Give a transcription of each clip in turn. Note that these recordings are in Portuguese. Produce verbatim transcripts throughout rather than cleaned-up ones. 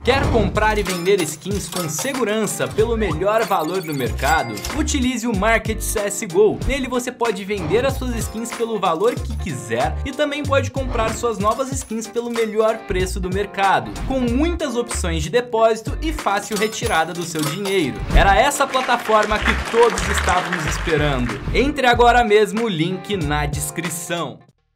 Quer comprar e vender skins com segurança pelo melhor valor do mercado? Utilize o Market C S G O. Nele você pode vender as suas skins pelo valor que quiser e também pode comprar suas novas skins pelo melhor preço do mercado, com muitas opções de depósito e fácil retirada do seu dinheiro. Era essa plataforma que todos estávamos esperando. Entre agora mesmo, o link na descrição.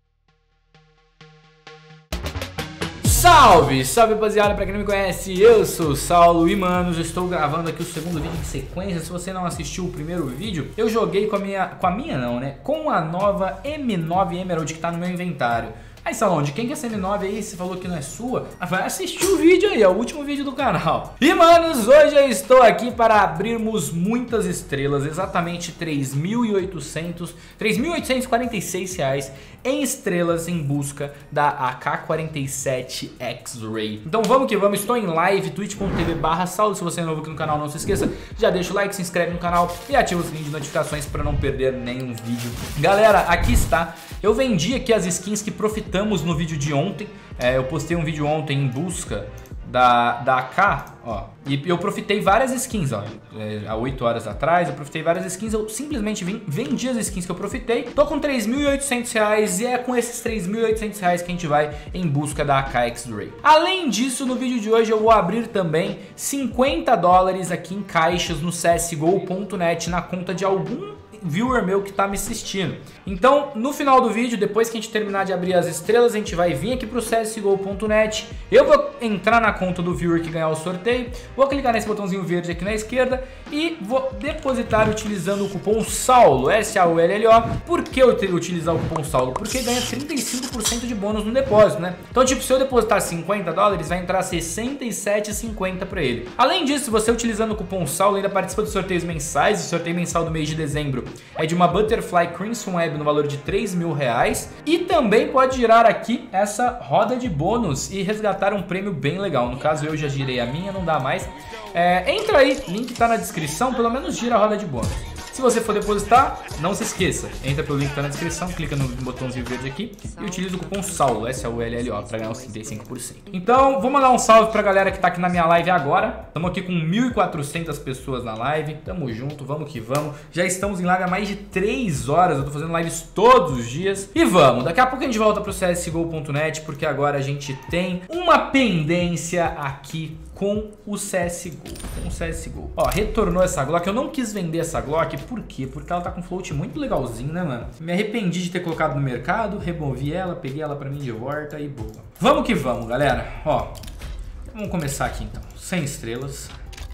Salve, salve rapaziada, pra quem não me conhece, eu sou o Saulo e manos, eu estou gravando aqui o segundo vídeo em sequência. Se você não assistiu o primeiro vídeo, eu joguei com a minha, com a minha não, né, com a nova M nove Emerald que tá no meu inventário. Aí, Salão, de quem que é essa M nove aí? Você falou que não é sua? Vai assistir o vídeo aí, é o último vídeo do canal. E, manos, hoje eu estou aqui para abrirmos muitas estrelas, exatamente três mil e oitocentos, três mil oitocentos e quarenta e seis reais em estrelas em busca da A K quarenta e sete X-Ray. Então vamos que vamos, estou em live, twitch ponto tv barra Saulo. Se você é novo aqui no canal, não se esqueça, já deixa o like, se inscreve no canal e ativa o sininho de notificações para não perder nenhum vídeo. Galera, aqui está, eu vendi aqui as skins que profitamos no vídeo de ontem. É, eu postei um vídeo ontem em busca da, da A K, ó, e eu profitei várias skins, ó, é, há oito horas atrás eu profitei várias skins, eu simplesmente vim, vendi as skins que eu profitei, tô com três mil e oitocentos reais e é com esses três mil e oitocentos reais que a gente vai em busca da A K X-Ray. Além disso, no vídeo de hoje eu vou abrir também cinquenta dólares aqui em caixas no C S G O ponto net na conta de algum viewer meu que tá me assistindo. Então, no final do vídeo, depois que a gente terminar de abrir as estrelas, a gente vai vir aqui pro C S G O ponto net. Eu vou entrar na conta do viewer que ganhar o sorteio, vou clicar nesse botãozinho verde aqui na esquerda e vou depositar utilizando o cupom SAULO, S A U L L O. Por que eu tenho que utilizar o cupom SAULO? Porque ganha trinta e cinco por cento de bônus no depósito, né? Então, tipo, se eu depositar cinquenta dólares, vai entrar sessenta e sete reais e cinquenta centavos para ele. Além disso, você utilizando o cupom SAULO ainda participa dos sorteios mensais. O sorteio mensal do mês de dezembro é de uma Butterfly Crimson Web no valor de três mil reais. E também pode girar aqui essa roda de bônus e resgatar um prêmio bem legal. No caso, eu já girei a minha, não dá mais. É, entra aí, link tá na descrição, pelo menos gira a roda de bônus. Se você for depositar, não se esqueça, entra pelo link que tá na descrição, clica no botãozinho verde aqui e utiliza o cupom SAULO, S A U L L O, para ganhar uns trinta e cinco por cento. Então, vou mandar um salve pra galera que tá aqui na minha live agora. Estamos aqui com mil e quatrocentas pessoas na live, tamo junto, vamos que vamos. Já estamos em live há mais de três horas, eu tô fazendo lives todos os dias. E vamos, daqui a pouco a gente volta pro C S G O ponto net, porque agora a gente tem uma pendência aqui com o C S G O, com o C S G O. Ó, retornou essa Glock, eu não quis vender essa Glock, por quê? Porque ela tá com um float muito legalzinho, né, mano? Me arrependi de ter colocado no mercado, removi ela, peguei ela pra mim de volta e boa. Vamos que vamos, galera. Ó, vamos começar aqui então, cem estrelas.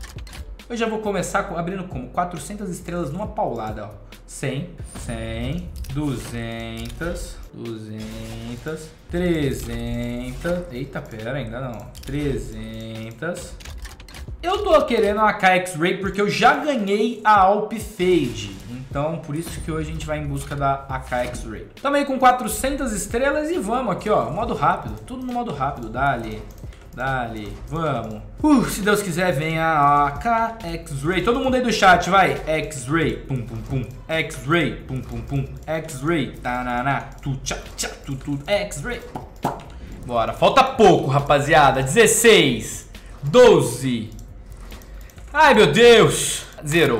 Eu já vou começar com, abrindo como? quatrocentas estrelas numa paulada, ó. cem, cem, duzentas, duzentas, trezentas, eita, pera, ainda não, trezentas. Eu tô querendo a A K X-Ray porque eu já ganhei a Alp Fade, então por isso que hoje a gente vai em busca da A K X-Ray. Também com quatrocentas estrelas e vamos aqui, ó, modo rápido, tudo no modo rápido, dali. Dali, vamos. Uh, se Deus quiser, vem a A K X-Ray. Todo mundo aí do chat, vai. X-Ray, pum, pum, pum. X-Ray, pum, pum, pum. X-Ray, tananá. Tu, tchá, tchá, tu, tu. X-Ray. Bora, falta pouco, rapaziada. dezesseis, doze. Ai, meu Deus. Zerou.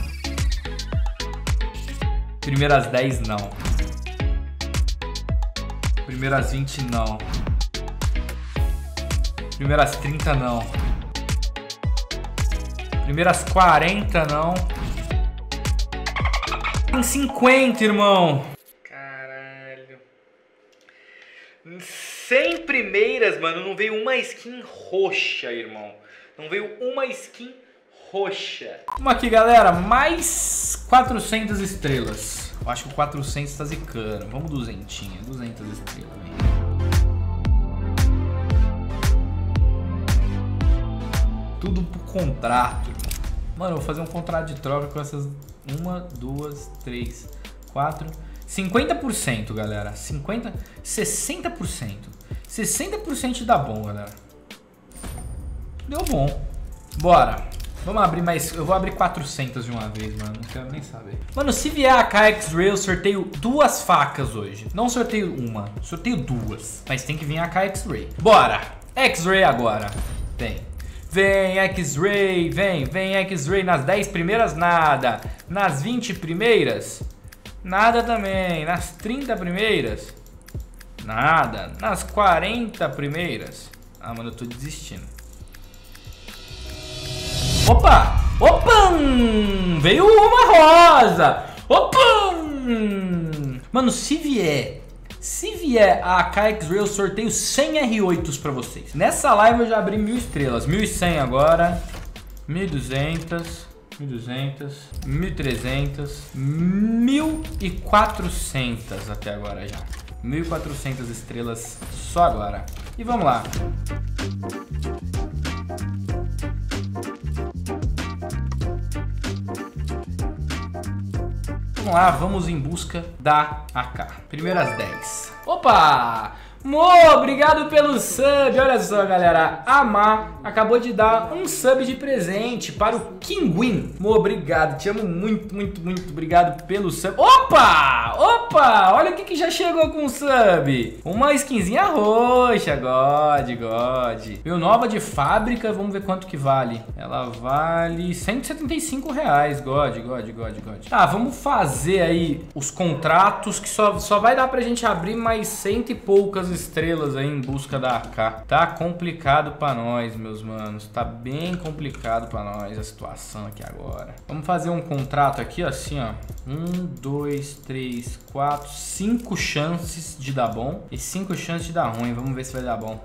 Primeiras dez, não. Primeiras vinte, não. Primeiras trinta, não. Primeiras quarenta, não. Tem cinquenta, irmão. Caralho. cem primeiras, mano, não veio uma skin roxa, irmão. Não veio uma skin roxa. Vamos aqui, galera. Mais quatrocentas estrelas. Eu acho que o quatrocentos tá zicando. Vamos duzentinha. duzentas estrelas, velho. Tudo pro contrato, irmão. Mano, eu vou fazer um contrato de troca com essas... Uma, duas, três, quatro... cinquenta por cento, galera. cinquenta... sessenta por cento. sessenta por cento dá bom, galera. Deu bom. Bora. Vamos abrir mais... Eu vou abrir quatrocentas de uma vez, mano. Não quero nem saber. Mano, se vier a A K X-Ray, eu sorteio duas facas hoje. Não sorteio uma. Sorteio duas. Mas tem que vir a A K X-Ray. Bora. X-Ray agora. Tem. Vem X-Ray, vem, vem X-Ray. Nas dez primeiras, nada. Nas vinte primeiras, nada também. Nas trinta primeiras, nada. Nas quarenta primeiras. Ah, mano, eu tô desistindo. Opa! Opa! Veio uma rosa! Opa! Mano, se vier... Se vier a A K X-Ray, eu sorteio cem R oito pra vocês. Nessa live eu já abri mil estrelas. mil e cem agora. mil e duzentos. mil e duzentos. mil e trezentos. mil e quatrocentos até agora já. mil e quatrocentas estrelas só agora. E vamos lá. Vamos lá, vamos em busca da A K. Primeiras dez. Opa! Mo, obrigado pelo sub. Olha só, galera. A Má acabou de dar um sub de presente para o Kinguin. Mo, obrigado. Te amo muito, muito, muito. Obrigado pelo sub. Opa! Opa! Olha o que, que já chegou com o sub. Uma skinzinha roxa. God, God. Meu, nova de fábrica. Vamos ver quanto que vale. Ela vale cento e setenta e cinco reais. God, God, God, God. Tá, vamos fazer aí os contratos que só, só vai dar pra gente abrir mais cento e poucas estrelas aí em busca da A K. Tá complicado pra nós, meus manos. Tá bem complicado pra nós a situação aqui agora. Vamos fazer um contrato aqui, assim, ó. Um, dois, três, quatro, cinco chances de dar bom e cinco chances de dar ruim. Vamos ver se vai dar bom.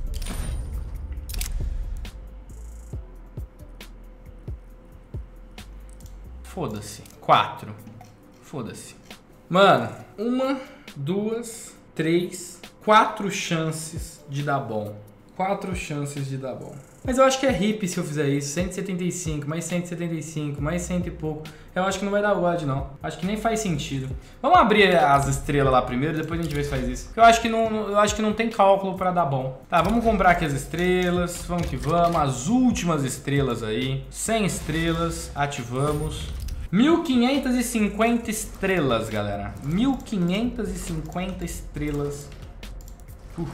Foda-se. Quatro. Foda-se. Mano, uma, duas, três... Quatro chances de dar bom. Quatro chances de dar bom. Mas eu acho que é hippie se eu fizer isso. cento e setenta e cinco, mais cento e setenta e cinco, mais cento e pouco. Eu acho que não vai dar God, não. Acho que nem faz sentido. Vamos abrir as estrelas lá primeiro, depois a gente vê se faz isso. Eu acho que não, eu acho que não tem cálculo pra dar bom. Tá, vamos comprar aqui as estrelas. Vamos que vamos. As últimas estrelas aí. cem estrelas. Ativamos. mil quinhentas e cinquenta estrelas, galera. mil quinhentas e cinquenta estrelas. Uf.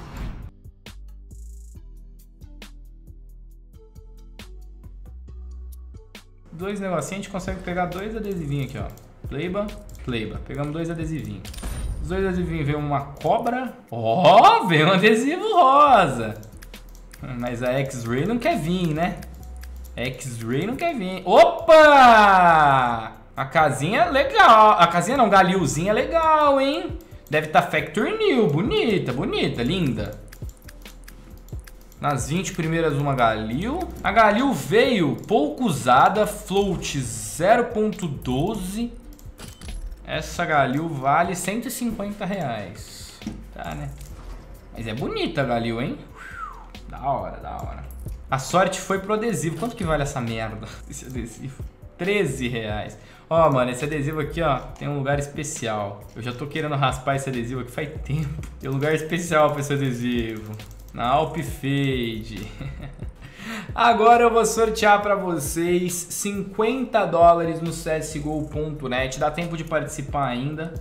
Dois negocinhos, a gente consegue pegar dois adesivinhos aqui, ó. Playba, playba. Pegamos dois adesivinhos. Os dois adesivinhos veio uma cobra. Ó, oh, veio um adesivo rosa. Mas a X-Ray não quer vir, né? X-Ray não quer vir. Opa! A casinha legal. A casinha não, galilzinha legal, hein? Deve estar tá Factory New, bonita, bonita, linda. Nas vinte primeiras uma Galil. A Galil veio pouco usada, float zero ponto doze. Essa Galil vale cento e cinquenta reais. Tá, né? Mas é bonita a Galil, hein? Da hora, da hora. A sorte foi pro adesivo. Quanto que vale essa merda? Esse adesivo? treze reais. Ó, mano, esse adesivo aqui, ó, tem um lugar especial. Eu já tô querendo raspar esse adesivo aqui faz tempo. Tem um lugar especial pra esse adesivo. Na Alp Fade. Agora eu vou sortear pra vocês cinquenta dólares no C S G O ponto net. Dá tempo de participar ainda.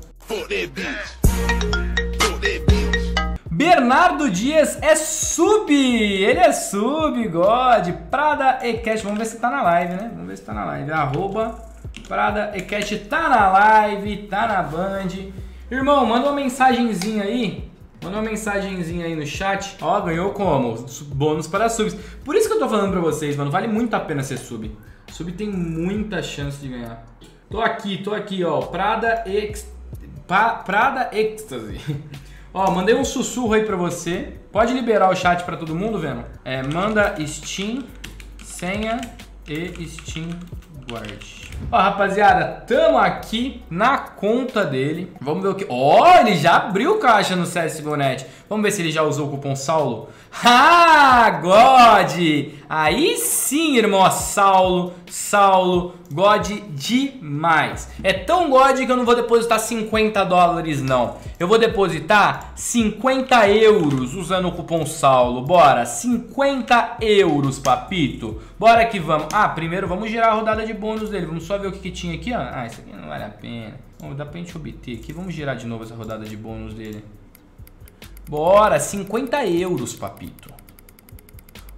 Bernardo Dias é sub! Ele é sub, God. Prada Ecat. Vamos ver se tá na live, né? Vamos ver se tá na live. Arroba Prada Ecat tá na live, tá na Band. Irmão, manda uma mensagenzinha aí. Manda uma mensagenzinha aí no chat. Ó, ganhou como? Bônus para subs. Por isso que eu tô falando pra vocês, mano. Vale muito a pena ser sub. Sub tem muita chance de ganhar. Tô aqui, tô aqui, ó. Prada Ex... Pa... Prada Ecstasy. Ó, mandei um sussurro aí pra você. Pode liberar o chat pra todo mundo, vendo? É, manda Steam, senha e Steam Guard. Ó, rapaziada, tamo aqui na conta dele. Vamos ver o que... Ó, ele já abriu caixa no C S G O ponto net. Vamos ver se ele já usou o cupom Saulo. Ah, God! Aí sim, irmão. Saulo, Saulo, God demais. É tão God que eu não vou depositar cinquenta dólares, não. Eu vou depositar cinquenta euros usando o cupom Saulo. Bora, cinquenta euros, papito. Bora que vamos. Ah, primeiro vamos girar a rodada de bônus dele. Vamos só ver o que, que tinha aqui, ó. Ah, isso aqui não vale a pena. Bom, dá pra gente obter aqui. Vamos girar de novo essa rodada de bônus dele. Bora, cinquenta euros, papito.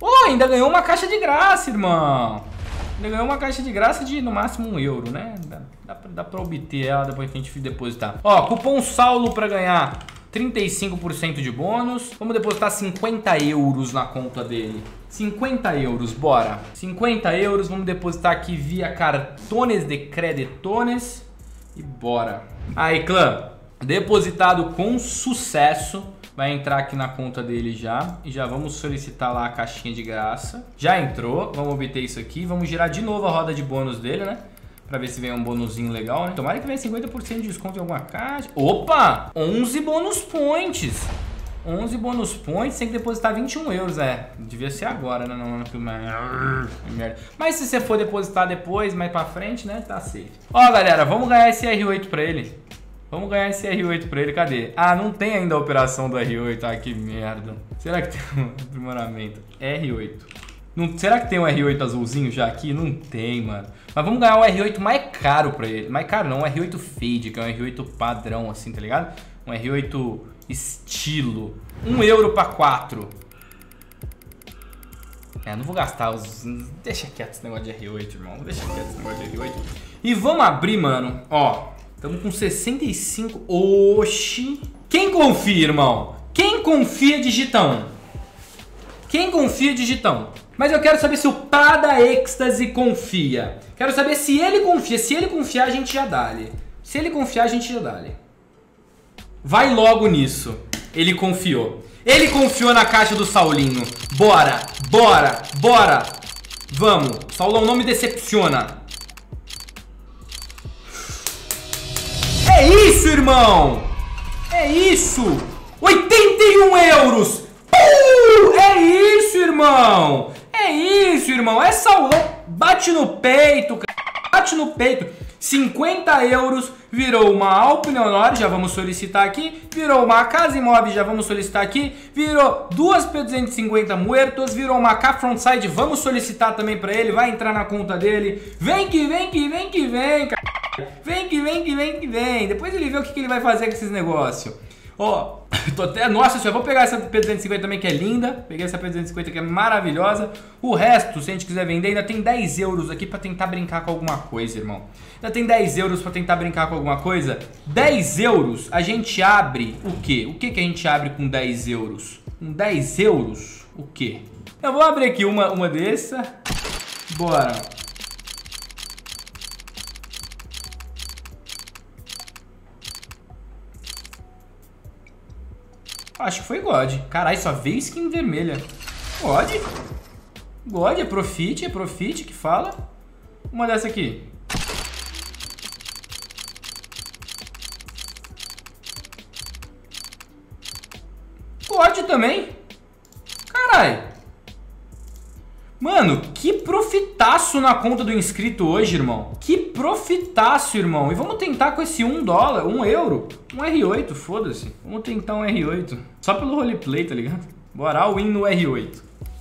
Pô, ainda ganhou uma caixa de graça, irmão. Ainda ganhou uma caixa de graça de no máximo um euro, né? Dá, dá, pra, dá pra obter ela depois que a gente depositar. Ó, cupom Saulo pra ganhar trinta e cinco por cento de bônus. Vamos depositar cinquenta euros na conta dele. cinquenta euros, bora. cinquenta euros, vamos depositar aqui via cartões de creditones. E bora. Aí, clã, depositado com sucesso. Vai entrar aqui na conta dele já. E já vamos solicitar lá a caixinha de graça. Já entrou, vamos obter isso aqui. Vamos girar de novo a roda de bônus dele, né? Pra ver se vem um bônusinho legal, né? Tomara que venha cinquenta por cento de desconto em alguma caixa. Opa! onze bônus points. onze bônus points, tem que depositar vinte e um euros. É, devia ser agora, né? Não, não, merda. Mas se você for depositar depois, mais pra frente, né? Tá safe. Ó, galera, vamos ganhar esse R oito pra ele. Vamos ganhar esse R oito pra ele. Cadê? Ah, não tem ainda a operação do R oito. Ah, que merda. Será que tem um aprimoramento? R oito. Não, será que tem um R oito azulzinho já aqui? Não tem, mano. Mas vamos ganhar um R oito mais caro pra ele. Mais caro não, um R oito Fade, que é um R oito padrão, assim, tá ligado? Um R oito estilo. Um euro pra quatro. É, não vou gastar os... Deixa quieto esse negócio de R oito, irmão. Deixa quieto esse negócio de R oito. E vamos abrir, mano. Ó, estamos com sessenta e cinco. Oxi. Quem confia, irmão? Quem confia, digitão? Quem confia, digitão? Mas eu quero saber se o Prada Ecstasy confia. Quero saber se ele confia. Se ele confiar, a gente já dá-lhe. Se ele confiar, a gente já dá-lhe. Vai logo nisso. Ele confiou. Ele confiou na caixa do Saulinho. Bora, bora, bora. Vamos. Saulão, não me decepciona. É isso, irmão. É isso. oitenta e um euros. Uh, é isso, irmão. É isso, irmão. É Saulão. Bate no peito, cara. Bate no peito. cinquenta euros. Virou uma Alp Leonor, já vamos solicitar aqui. Virou uma Casa Imóvel, já vamos solicitar aqui. Virou duas P duzentos e cinquenta Muertos. Virou uma K Frontside, vamos solicitar também pra ele. Vai entrar na conta dele. Vem que vem, que vem, que vem, cara. Vem que vem, que vem, que vem. Depois ele vê o que, que ele vai fazer com esses negócios. Ó, tô até... Nossa senhora, vou pegar essa P duzentos e cinquenta também, que é linda. Peguei essa P duzentos e cinquenta que é maravilhosa. O resto, se a gente quiser vender, ainda tem dez euros aqui pra tentar brincar com alguma coisa, irmão. Ainda tem dez euros pra tentar brincar com alguma coisa. dez euros, a gente abre o quê? O que que a gente abre com dez euros? Com dez euros, o quê? Eu vou abrir aqui uma, uma dessa. Bora. Acho que foi God. Caralho, só veio skin vermelha. God? God, é Profit, é Profit que fala. Uma dessa aqui. God também. Caralho. Mano, que profitaço na conta do inscrito hoje, irmão. Que profitaço, irmão. E vamos tentar com esse um dólar, um euro. Um R oito, foda-se. Vamos tentar um R oito. Só pelo roleplay, tá ligado? Bora, all in no R oito.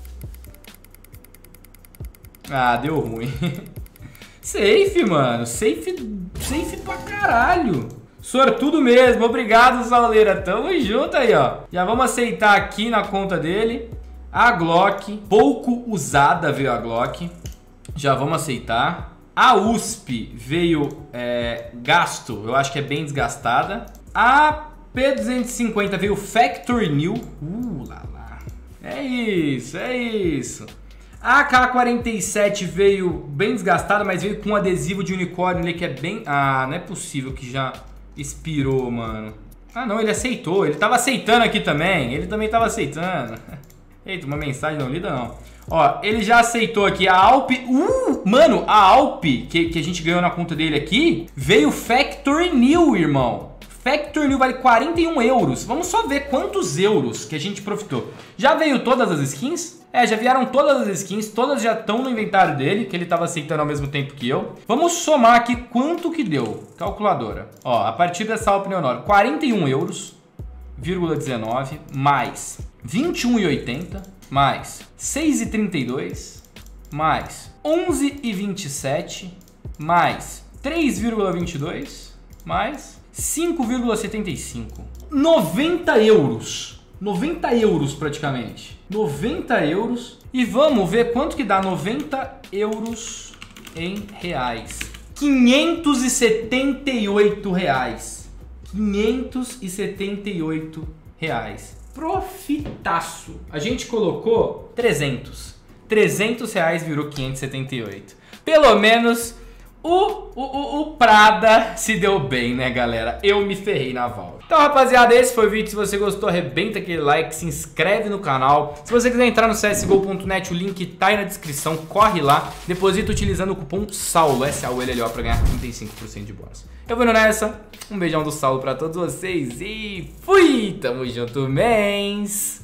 Ah, deu ruim. Safe, mano. Safe, safe pra caralho. Sortudo mesmo. Obrigado, Sauleira. Tamo junto aí, ó. Já vamos aceitar aqui na conta dele. A Glock, pouco usada veio a Glock, já vamos aceitar. A U S P veio é, gasto, eu acho que é bem desgastada. A P duzentos e cinquenta veio Factory New, uh lá lá, é isso, é isso. A K quarenta e sete veio bem desgastada, mas veio com um adesivo de unicórnio ali que é bem... Ah, não é possível que já expirou, mano. Ah não, ele aceitou, ele tava aceitando aqui também, ele também tava aceitando. Eita, uma mensagem não lida não. Ó, ele já aceitou aqui a Alp. Uh, mano, a Alp que, que a gente ganhou na conta dele aqui veio Factory New, irmão. Factory New vale quarenta e um euros. Vamos só ver quantos euros que a gente profitou. Já veio todas as skins? É, já vieram todas as skins. Todas já estão no inventário dele, que ele estava aceitando ao mesmo tempo que eu. Vamos somar aqui quanto que deu. Calculadora. Ó, a partir dessa Alp Leonor, quarenta e um euros, vírgula dezenove, mais vinte e um e oitenta, mais seis e trinta e dois, mais onze e vinte e sete, mais três vírgula vinte e dois, mais cinco vírgula setenta e cinco. noventa euros. noventa euros praticamente. noventa euros E vamos ver quanto que dá noventa euros em reais. quinhentos e setenta e oito reais. quinhentos e setenta e oito reais. Profitaço. A gente colocou trezentos. trezentos reais virou quinhentos e setenta e oito. Pelo menos o, o, o Prada se deu bem, né, galera? Eu me ferrei na Valve. Então, rapaziada, esse foi o vídeo. Se você gostou, arrebenta aquele like, se inscreve no canal. Se você quiser entrar no C S G O ponto net, o link tá aí na descrição. Corre lá, deposita utilizando o cupom SAULO, S A U L L O, pra ganhar trinta e cinco por cento de bônus. Eu vou indo nessa. Um beijão do Saulo pra todos vocês e fui! Tamo junto, mens!